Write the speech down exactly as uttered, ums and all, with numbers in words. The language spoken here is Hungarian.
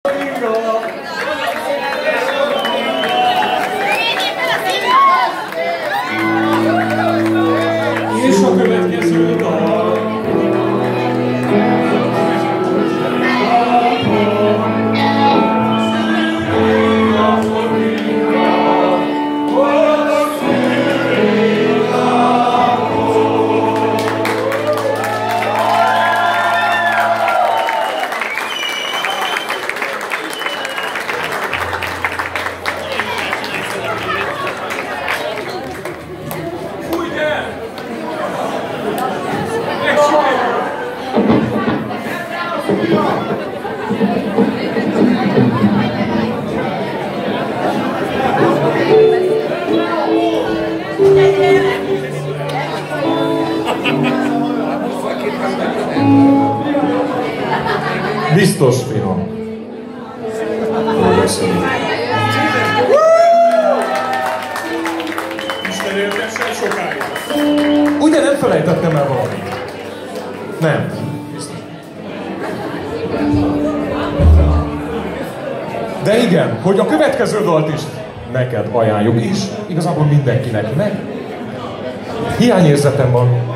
És a következő dal. Biztos finom. Isten éltessen sokáig. Ugye nem felejtettem el valamit? Nem. De igen, hogy a következő dalt is neked ajánljuk, és igazából mindenkinek meg. Hiányérzetem van.